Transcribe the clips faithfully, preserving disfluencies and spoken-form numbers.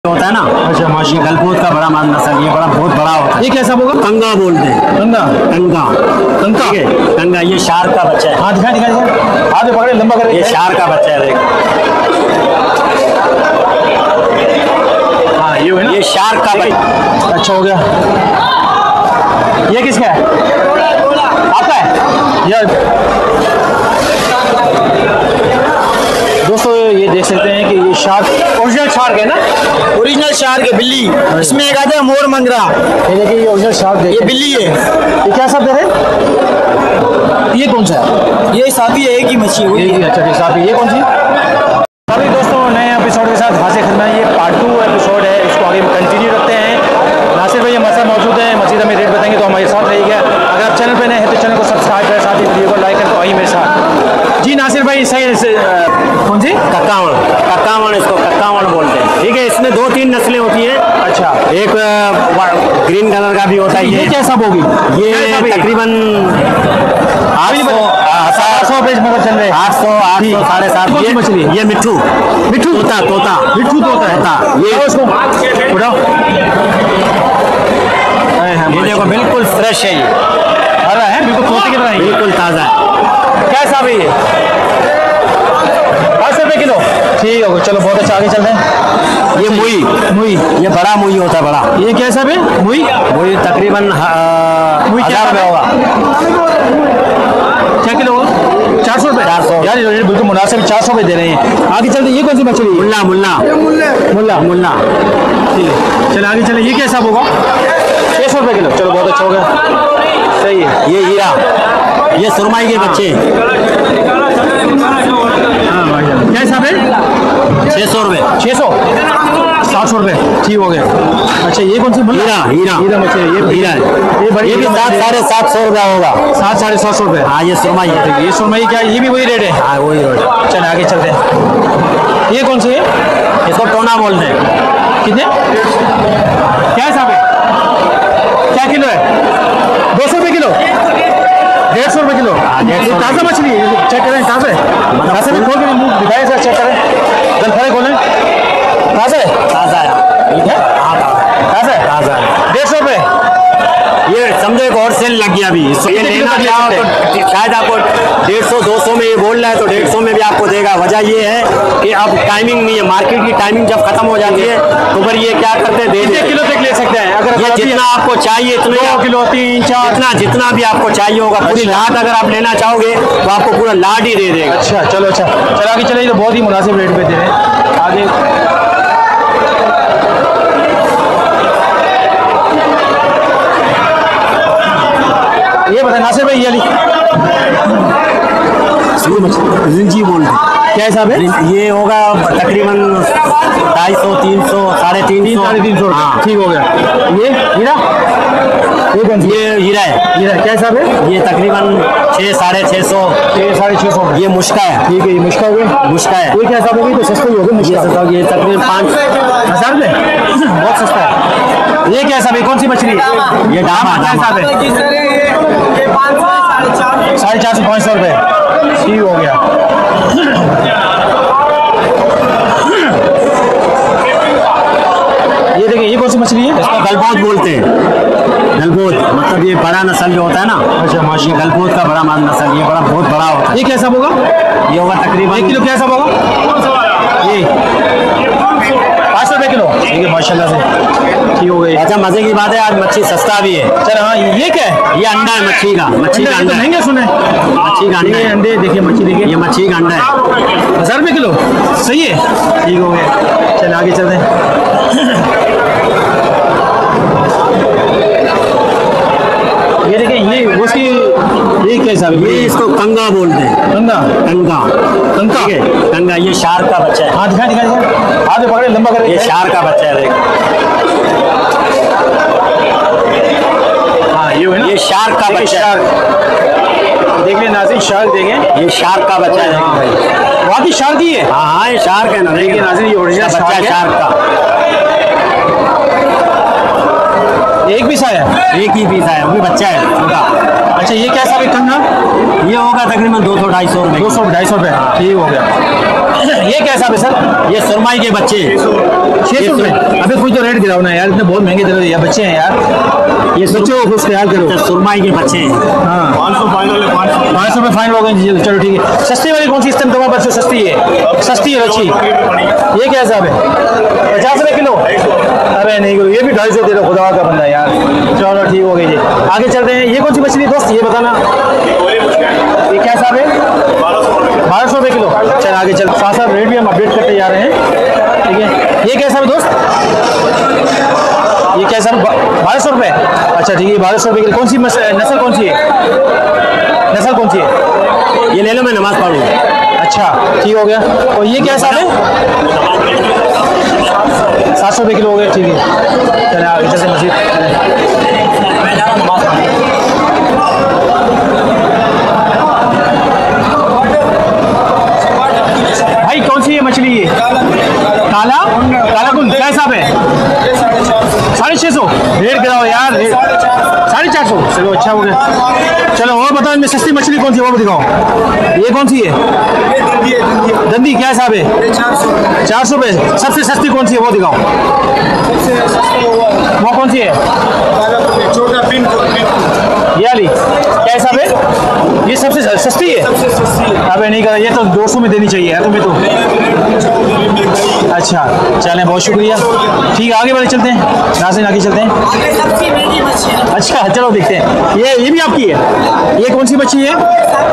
होता है ना। अच्छा माशी गलपोत का बड़ा मान नस्ल, ये बड़ा बहुत बड़ा होता है। ये कैसा होगा? कंगा बोलते हैं। कंगा कंगा कंगा ठीक है। कंगा ये शार्क का बच्चा है। हाँ दिखा दिखा दिखा हाथ में पकड़े लंबा करे। ये शार्क का बच्चा है देख। हाँ ये है ना, ये शार्क का बच्चा। अच्छा हो गया। ये किसका है? आपका है यार। दोस्तों ये देख सकते हैं कि ये शार्क ओरिजिनल शार्क है ना, ओरिजिनल शार्क है बिल्ली। इसमें एक आता है मोर मंगरा। ये देखिए ये ओरिजिनल शार्क ये बिल्ली है। ये क्या सब दे रहे हैं? ये कौन सा है? ये साफी है, एक ही मच्छी है। ये अच्छा ठीक साफी। ये कौन सी? अभी दोस्तों नए एपिसोड के साथ हाजिर खतना, ये पार्ट टू एपिसोड है, इसको आगे कंटिन्यू रखते हैं। नासिर भाई हमारे साथ मौजूद है, मजीद हमें रेट बताएंगे तो हमारे साथ रहिएगा। अगर आप चैनल पर नए हैं तो चैनल को सब्सक्राइब करें, साथ ही वीडियो को लाइक करें। तो आइए मेरे साथ। जी नासिर भाई सही से कौन सी? कक्कावण, कक्कावण इसको कक्कावण बोलते हैं। ठीक है, इसमें दो तीन नस्लें होती हैं। अच्छा एक ग्रीन कलर का भी होता है। ये क्या सब होगी? ये तकरीबन आठ सौ आठ सौ पेज मगर चल रहे हैं। आठ सौ आठ सौ साढ़े सात ये मछली ये मिट्ठू मिट्ठू तोता तोता मिट्ठू तोता है। तोता ये उसको उठाओ। ये देखो बिल्कुल फ्रेश है, ये हरा है बिल्कुल तोते की तरह है। बिल्कुल ताज़ा है। कैसा भाई ये? पाँच सौ रुपये किलो। ठीक होगा, चलो बहुत अच्छा, आगे चलते हैं। ये मुई मुई ये बड़ा मुई होता है, बड़ा। ये कैसा है मुई? मुई तकरीबन हजार रुपये होगा। क्या किलो होगा? चार सौ रुपये। चार सौ यार ये बिल्कुल मुनासिब, चार सौ रुपये दे रहे हैं। आगे चलते हैं। ये कौन सी मछली है? मुल्ला मुल्ला मुल्ला मुल्ला ठीक है, चलो आगे चले। ये कैसा होगा? छः सौ रुपये किलो। चलो बहुत अच्छा हो गया, सही है। ये हीरा, ये सुरमाई के बच्चे। हाँ भाई क्या हिसाब है? छः सौ रुपये छः सौ सात सौ रुपये। ठीक हो गया। अच्छा ये कौन सी? हीरा हीरा हीरा मछली। ये हीरा है। ये बड़ी ये भी सात साढ़े सात सौ रुपया होगा। सात साढ़े सात सौ रुपये। हाँ ये सुरमाई है। ये सुरमई क्या? ये भी वही रेट है? हाँ वही रेट। चल आगे चलते हैं। ये कौन सी है? इसको टोना बोलते हैं। कितने? क्या हिसाब है? क्या किलो है? दो सौ रुपये किलो। डेढ़ सौ रुपये किलो। ये ताज़ा मछली है, चेक करें। ताज़ा है, ताज़ा भी खोल के मुँह दिखाएं सर, चेक करें। गल खड़े खोलें। ताज़ा है? ताज़ा है। ठीक है, हाँ ताज़ा है। ताज़ा है। डेढ़ सौ रुपये। ये समझो एक और सेल लग गया अभी। ये लेना चाहो तो शायद आपको डेढ़ सौ दो सौ में ये बोल रहा है तो डेढ़ सौ में भी आपको देगा। वजह ये है कि अब टाइमिंग नहीं है, मार्केट की टाइमिंग जब खत्म हो जाती है तो फिर ये क्या करते हैं, दे कितने किलो तक ले सकते हैं? अगर ये जितना आपको चाहिए इतना दो किलो तीन चार जितना जितना भी आपको चाहिए होगा। पूरी लाट अगर आप लेना चाहोगे तो आपको पूरा लाट ही दे देगा। अच्छा चलो अच्छा चलो आगे चले। तो बहुत ही मुनासिब रेट पे दे रहे हैं। आगे ये बता नासिर भाई, ये वाली रिंजी बोल रहे क्या हिसाब है? ये होगा तकरीबन ढाई सौ तीन सौ साढ़े तीन तीन सौ साढ़े तीन सौ। हाँ ठीक हो गया। ये हीरा, ये कौन सी? ये हीरा है। हीरा क्या हिसाब है? ये तकरीबन छः साढ़े छः सौ छः साढ़े छः सौ। ये मुश्का है। ठीक है, ये मुश्का हो गया। मुश्का है। ये क्या हिसाब होगी? तो सस्ता ही होगा ये मुश्का। सस्ता ये तकरीबन पाँच हजार रुपये, बहुत सस्ता है। ये क्या हिसाब है? कौन सी मछली? ये डामा क्या हिसाब है? साढ़े चार सौ पाँच सौ रुपये। ठीक हो गया। ये देखिए ये कौन सी मछली है? इसको गलपोत बोलते हैं। गलपोत मतलब ये बड़ा नस्ल जो होता है ना। अच्छा माशी गलपोत का बड़ा मान नस्ल, ये बड़ा बहुत बड़ा होता है। ये कैसा होगा? ये होगा तकरीबन एक किलो। क्या हिसाब होगा? ये पाँच सौ रुपये किलो। ठीक है माशाल्लाह से। ठीक हो गई। अच्छा मजे की बात है, आज मच्छी सस्ता भी है। चल हाँ ये क्या है? ये अंडा है मच्छी का। मच्छी का अंडा है। महंगे सुने मच्छी का अंडा ये है। अंडे देखिए, मच्छी देखिए, ये मच्छी का अंडा है। हजार रुपये किलो। सही है, ठीक हो गया। चल आगे चलते हैं। ये देखिए ये उसकी ये क्या हिसाब है? ये इसको कंगा बोलते हैं। कंगा कंगा कंगा ठीक है। कंगा ये शार्क का बच्चा है। हाँ दिखा दिखा दिखा हाथ में पकड़े लंबा करे। ये शार्क का बच्चा है देख। हाँ ये है ना, ये शार्क का बच्चा है। देख ले नाज़रीन, शार्क देखें। ये शार्क का बच्चा है भाई। वहाँ की शार्क ही है। हाँ हाँ ये शार्क है ना। देखिए नाज़रीन, ये ओरिजिनल बच्चा है शार्क का। एक पीस आया? एक ही पीस आया, वो भी बच्चा है छोटा। अच्छा ये क्या हिसाब है? कंगा ये होगा तकरीबन दो सौ ढाई सौ रुपये। दो सौ ढाई सौ रुपये, ठीक हो गया। ये कैसा है सर? ये सुरमाई के बच्चे छः सौ रुपये। अभी कुछ तो रेट गिराओ ना यार, इतने बहुत महंगे दे रहे हो यार, बच्चे हैं यार, ये बच्चों को कुछ ख्याल करो। सुरमाई के बच्चे हैं। हाँ पाँच सौ फाइनल है, पाँच सौ पाँच सौ रुपये फाइन हो गए। चलो ठीक है। सस्ती वाली कौन सी इस टाइम तुम्हारे पास जो सस्ती है? सस्ती है अच्छी, ये क्या हिसाब है? पचास रुपये किलो? अरे नहीं करो, ये भी ढाई सौ दे रहे, खुदा का बंदा यार। चलो ठीक हो गई जी, आगे चलते हैं। ये कौन सी मछली दोस्त, ये बताना, ये क्या हिसाब है? बारह सौ रुपये किलो। चल आगे चल, साथ साथ रेट भी हम अपडेट करते जा रहे हैं, ठीक है। ये कैसा है दोस्त? ये कैसा? बारह सौ रुपये। अच्छा ठीक है, बारह सौ रुपये किलो। कौन सी नस्ल कौन सी है? नस्ल कौन सी है? ये ले लो, मैं नमाज पढ़ूँ। अच्छा ठीक हो गया। और ये क्या हिसाब है? सात सौ रुपये किलो हो गया, ठीक है। चले आगे चलते मस्जिद। भाई कौन सी है मछली ये? काला काला कुल क्या हिसाब है? साढ़े छः सौ। रेट गिराओ यार, साढ़े चार सौ। चलो अच्छा हो गया। चलो और बताओ, इनमें सस्ती मछली कौन सी है वो भी दिखाओ। ये कौन सी है? दंदी क्या हिसाब है? चार सौ रुपये। सबसे सस्ती कौन सी है वो दिखाओ। वो कौन सी है? ये वाली क्या हिसाब है? ये सबसे सस्ती है? अबे नहीं करा, ये तो दो सौ में देनी चाहिए यार तुम्हें तो। अच्छा चलें, बहुत शुक्रिया। ठीक है आगे बढ़े चलते हैं, यहाँ से आगे चलते हैं। अच्छा चलो देखते हैं। ये ये भी आपकी है? ये कौन सी मच्छी है?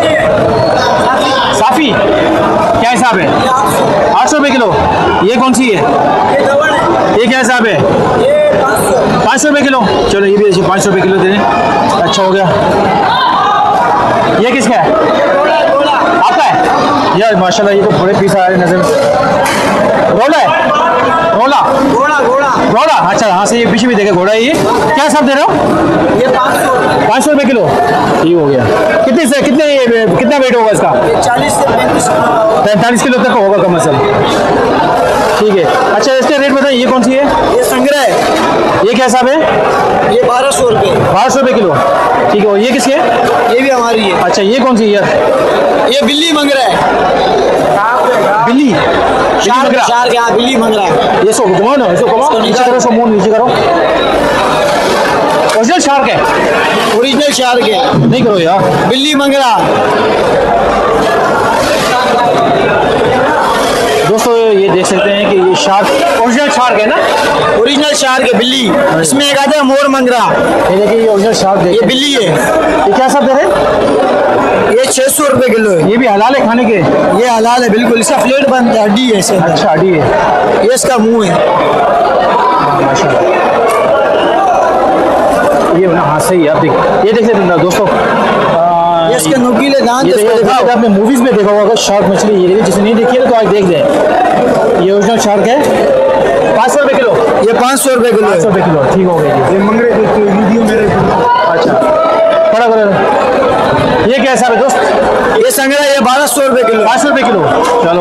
साफी क्या हिसाब है? आठ सौ रुपये किलो। ये कौन सी है? ये क्या हिसाब है? पाँच सौ रुपये किलो। चलो ये भी पाँच सौ रुपये किलो दे दें। अच्छा हो गया। ये किसका है? आपका है यार, माशाल्लाह ये तो बड़े पीस आ रहे नजर। रोला है? रोला घोड़ा घोड़ा घोड़ा। अच्छा हाँ से ये पीछे भी देखे घोड़ा है। ये क्या हिसाब दे रहे हो? ये पाँच सौ पाँच सौ रुपये किलो। ठीक हो गया। कितने से कितने कितना वेट होगा इसका? चालीस से पैंतीस पैंतालीस किलो तक होगा कम से कम। ठीक है। अच्छा इसका रेट बताइए, ये कौन सी है? ये संग्रह है, ये क्या हिसाब है? ये बारह सौ रुपये। बारह सौ रुपये किलो। ठीक है। और ये किसकी है? ये भी हमारी है। अच्छा ये कौन सी है यार? ये बिल्ली मंग रहा है। बिल्ली शार्क शार्क यहाँ बिल्ली मंग रहा है। ये सो घुमाओ ना, इसको घुमाओ, नीचे करो, सो मुंह नीचे करो। ओरिजिनल शार्क है? ओरिजिनल शार्क है। नहीं करो यार, बिल्ली मंग रहा। दोस्तों ये देख सकते हैं कि ये शार्क ओरिजिनल शार्क है ना? ओरिजिनल शार्क है बिल्ली। इसमें एक आता है मोर मंग रहा। ये देखिए ये ओरिजिनल शार्क ये देखिए। बिल्ली है। ये क्या सब दे रहे हैं? ये छः सौ रुपये किलो है। ये भी हलाल है खाने के? ये हलाल है बिल्कुल, इसका प्लेट बनता है, हड्डी है इसके अंदर। अच्छा हड्डी है। ये इसका मुंह है। हाँ माशाल्लाह। ये ना हाँ सही है। आप देख ये देख सकते हैं दोस्तों, ये इसके नुकीले दांत ये इसको देखिए दिखाओ। आपने मूवीज में देखा होगा शार्क मछली। ये देखिए जिसने नहीं देखी है तो आज देख लें। ये ओरिजिनल शार्क है। पाँच सौ रुपये किलो। ये पाँच सौ रुपये किलो पाँच सौ है। रुपये किलो। ठीक हो गई जी। ये मंग रहे थे वीडियो मेरे। अच्छा बड़ा करो। ये क्या हिसाब है दोस्त? ये संग्रह ये बारह सौ रुपये किलो। पाँच सौ रुपये किलो। चलो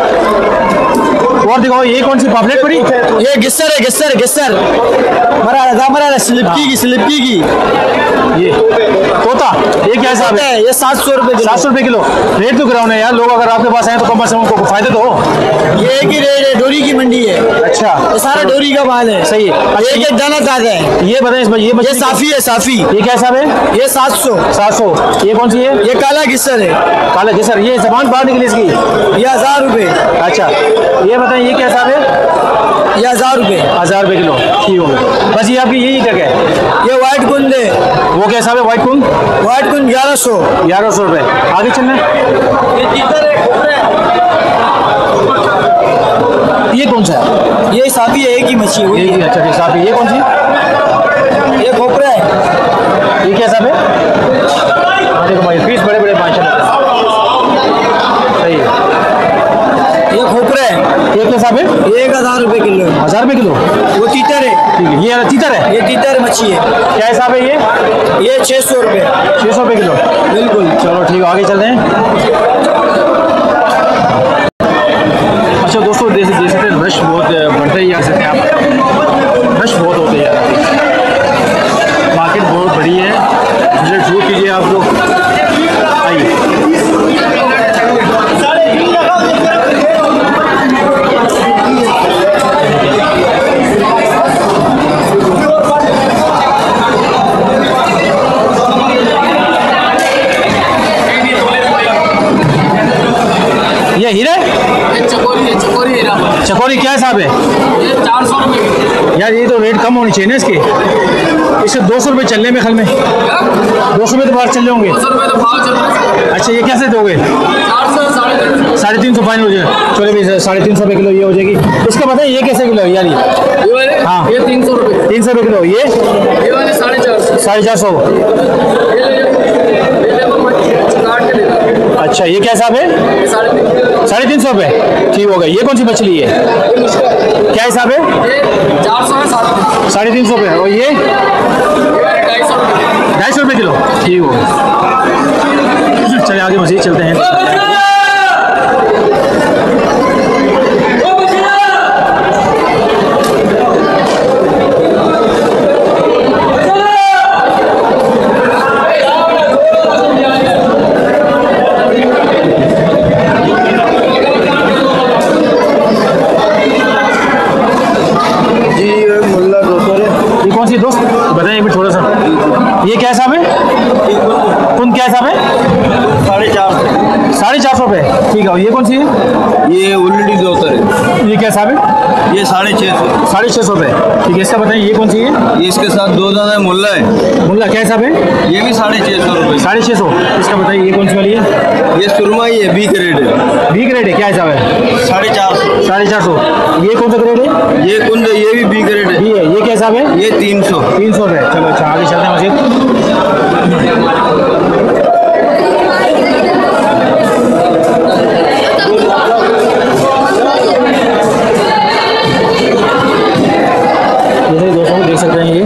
और दिखाओ, ये कौन सी पापलेट पड़ी? ये गिस्सर है, गिस्सर गिस्सर मरा रहा मरा रहा स्लिपकी की स्लिपकी की। ये तोता, ये क्या हिसाब है? ये सात सौ रुपये सात सौ रुपये किलो। रेट तो गिराओ ना यार, लोग अगर आपके पास आए तो कम से कम उनको फायदे तो हो। ये एक ही रेट है, डोरी की मंडी है। अच्छा ये सारा डोरी का माल है। सही है। अच्छा, एक एक दाना ताजा है। ये बताएं इसमें, ये ये मछली साफी है, साफी। ये क्या हिसाब है? ये सात सौ। सात सौ। ये कौन सी है? ये काला गिस्सर है। काला घिसर। ये जबान बाहर निकली इसकी? ये हजार रुपये। अच्छा ये बताएं, ये क्या हिसाब है? ये हजार रुपये। हज़ार रुपये किलो। ठीक हो गया। बस ये आपकी यही जगह है? ये व्हाइट कुंद है। वो क्या हिसाब है? वाइट कुंद व्हाइट कुंद ग्यारह सौ। ग्यारह सौ रुपये। आगे चलना है। ये कौन सा है? ये साफी है, एक ही मच्छी है। ये अच्छा ठीक साहब। ये कौन सी? ये खोपरा है। ये क्या हिसाब है? देखो भाई पीस बड़े बड़े माशाल्लाह सही है। ये खोपरा है। ये क्या हिसाब है? ये एक हजार रुपये किलो है। हज़ार रुपये किलो। वो तीतर है। ठीक है। ये तीतर है? ये तीतर मच्छी है। क्या हिसाब है? ये ये छः सौ रुपये। छः सौ रुपये किलो। बिल्कुल। चलो ठीक है आगे चलते हैं। अच्छा दोस्तों देख देख सकते हैं रश बहुत बढ़ता ही आ सकते हैं आप। रश बहुत होते हैं यार। मार्केट बहुत बड़ी है, विजिट जरूर कीजिए आप लोग। आइए यार ये तो रेट कम होनी चाहिए ना इसके। इसके दो सौ रुपये चलने में खल में दो सौ रुपये तो बाहर चल रहे होंगे। अच्छा ये कैसे दोगे? साढ़े तीन सौ फाइनल हो जाएगा। चलो भी साढ़े तीन सौ रुपये किलो ये हो जाएगी। इसका बताइए ये कैसे किलो है यार? ये हाँ ये तीन सौ रुपये तीन सौ रुपये किलो। ये ये वाले साढ़े चार सौ साढ़े चार सौ। अच्छा ये क्या हिसाब है? साढ़े तीन सौ रुपये ठीक हो गया। ये कौन सी मछली है? क्या हिसाब है? चार सौ है साढ़े तीन सौ रुपये। और ये ढाई सौ रुपये ढाई सौ रुपये किलो ठीक हो गया। चलिए आगे मज़ीद चलते हैं। दोस्त बताइए भी थोड़ा सा ये क्या हिसाब है? कौन क्या हिसाब है? साढ़े चार सौ साढ़े चार सौ रुपये ठीक है। और ये कौन सी है? ये उल्लड़ी दोतर है। ये क्या हिसाब है? ये साढ़े छः सौ साढ़े छः सौ रुपये ठीक है। इसका बताइए ये कौन सी है? ये इसके साथ दो दाना मुल्ला है। मुल्ला क्या हिसाब है? ये भी साढ़े छः सौ रुपये साढ़े छः सौ। इसका बताइए ये कौन सी वाली है? ये सुरमा ही है, बी ग्रेड है। बी ग्रेड है क्या हिसाब है? साढ़े चार सौ साढ़े चार सौ। ये कौन सा ग्रेड है? ये कुंद ये भी बी ग्रेड है। बी है। ये क्या हिसाब है? ये तीन सौ तीन सौ रुपये। चलो अच्छा आगे चलते हैं मजीद। जैसे दोस्तों देख सकते हैं ये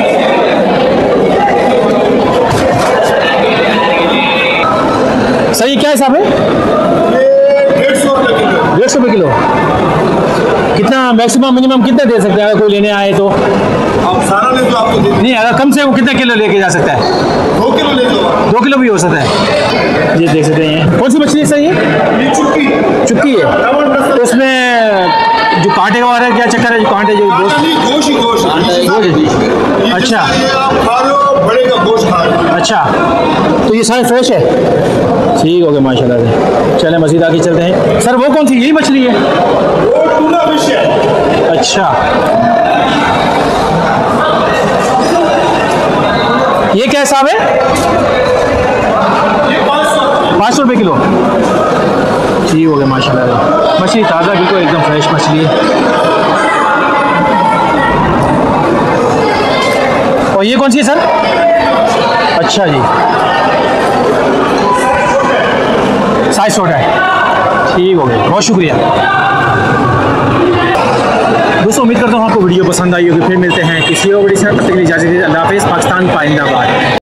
सही क्या हिसाब है? डेढ़ सौ रुपये किलो। डेढ़ सौ रुपये किलो। कितना मैक्सिमम मिनिमम कितना दे सकते हैं अगर कोई लेने आए तो? आप सारा ले तो आपको दे नहीं अगर कम से कम कितना किलो लेके जा सकता है? दो किलो ले लो। दो किलो भी हो सकता है। ये देख सकते हैं कौन सी मछली है सही है? ये चुप्पी चुप्पी है। तो उसमें जो कांटे का है क्या चक्कर है? जो कांटे जो गोश्त गोश ही गोश है। अच्छा आप खा रहे हो बड़े का गोश्त खा रहे हो। अच्छा तो ये सारे फ्रेश है ठीक हो गया माशाल्लाह से। चले मज़ीद आगे चलते हैं। सर वो कौन सी यही मछली है? वो टूना फिश है। अच्छा ये क्या हिसाब है? ये पाँच सौ पाँच सौ रुपये किलो ठीक हो गया माशाल्लाह। मछली ताज़ा बिल्कुल एकदम फ्रेश मछली है। और ये कौन सी है सर? अच्छा जी साइज छोटा है ठीक हो गया। बहुत शुक्रिया दोस्तों। उम्मीद करता हूँ आपको वीडियो पसंद आई होगी। फिर मिलते हैं किसी और वीडियो से। तब तक के लिए इजाज़त दीजिए। अल्लाह हाफ़िज़। पाकिस्तान पाइंदाबाद।